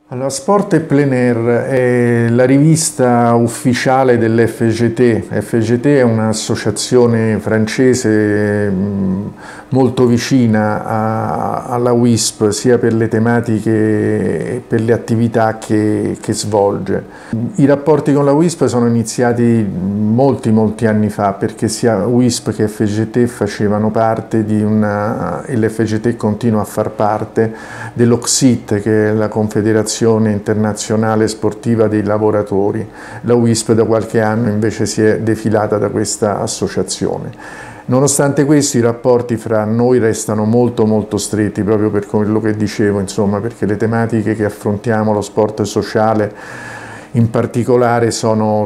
Allora, Sport et Plein Air è la rivista ufficiale dell'FGT. FGT è un'associazione francese molto vicina alla WISP, sia per le tematiche e per le attività che svolge. I rapporti con la WISP sono iniziati molti anni fa, perché sia WISP che FGT facevano parte di e l'FGT continua a far parte dell'OCSIT, che è la Confederazione Internazionale Sportiva dei Lavoratori. La WISP da qualche anno invece si è defilata da questa associazione. Nonostante questo, i rapporti fra noi restano molto stretti, proprio per quello che dicevo, insomma, perché le tematiche che affrontiamo, lo sport sociale in particolare, sono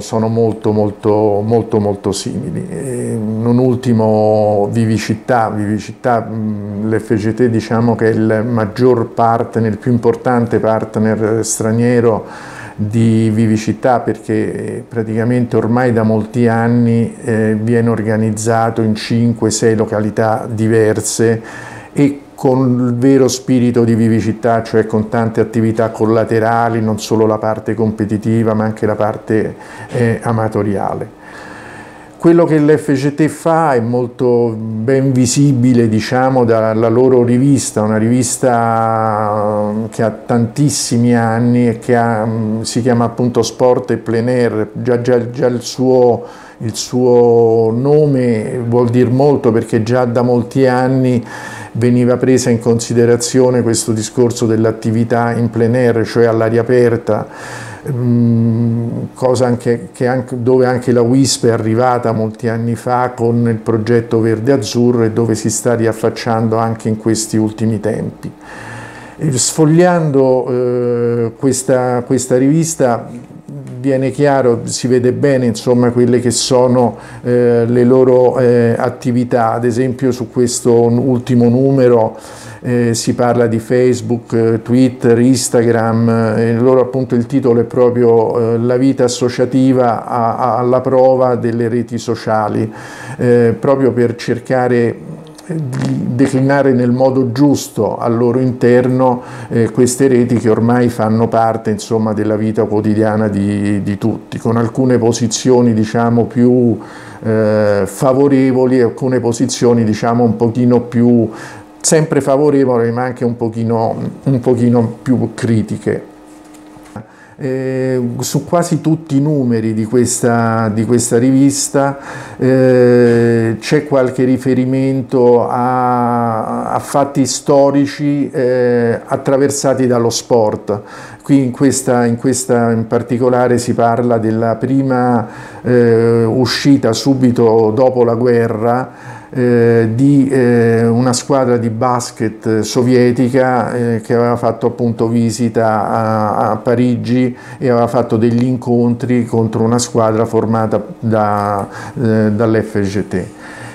molto simili. Non ultimo Vivicità, l'FGT diciamo che è il maggior partner, il più importante partner straniero di Vivicità, perché praticamente ormai da molti anni viene organizzato in 5-6 località diverse e con il vero spirito di vivicità, cioè con tante attività collaterali, non solo la parte competitiva ma anche la parte amatoriale. Quello che l'FGT fa è molto ben visibile, diciamo, dalla loro rivista, una rivista che ha tantissimi anni e che si chiama appunto Sport et Plein Air. Già il suo nome vuol dire molto, perché già da molti anni veniva presa in considerazione questo discorso dell'attività in plein air, cioè all'aria aperta, cosa dove anche la WISP è arrivata molti anni fa con il progetto Verde-Azzurro e dove si sta riaffacciando anche in questi ultimi tempi. Sfogliando questa rivista viene chiaro, si vede bene insomma quelle che sono le loro attività. Ad esempio su questo ultimo numero si parla di Facebook, Twitter, Instagram, appunto il titolo è proprio La vita associativa alla prova delle reti sociali, proprio per cercare di declinare nel modo giusto al loro interno queste reti che ormai fanno parte, insomma, della vita quotidiana di tutti, con alcune posizioni, diciamo, più favorevoli e alcune posizioni, diciamo, un pochino più sempre favorevoli ma anche un pochino più critiche. Su quasi tutti i numeri di questa rivista c'è qualche riferimento a fatti storici attraversati dallo sport. Qui in questa in particolare si parla della prima uscita subito dopo la guerra di una squadra di basket sovietica che aveva fatto appunto visita a Parigi e aveva fatto degli incontri contro una squadra formata dall'FGT.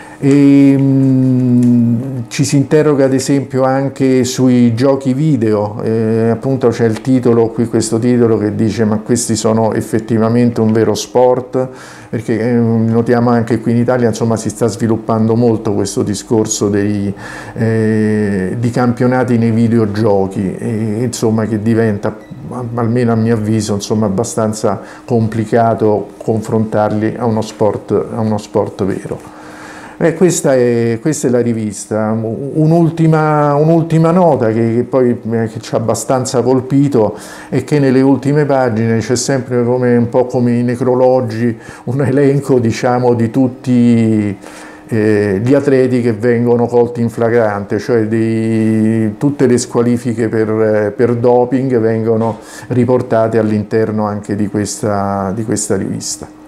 Ci si interroga ad esempio anche sui giochi video, appunto c'è il titolo qui, questo titolo che dice: ma questi sono effettivamente un vero sport? Perché notiamo anche qui in Italia, insomma, si sta sviluppando molto questo discorso di campionati nei videogiochi, insomma, che diventa, almeno a mio avviso, insomma, abbastanza complicato confrontarli a uno sport vero. Questa è la rivista. Un'ultima nota che poi ci ha abbastanza colpito è che nelle ultime pagine c'è sempre, un po' come i necrologi, un elenco, diciamo, di tutti gli atleti che vengono colti in flagrante, cioè tutte le squalifiche per doping vengono riportate all'interno anche di questa rivista.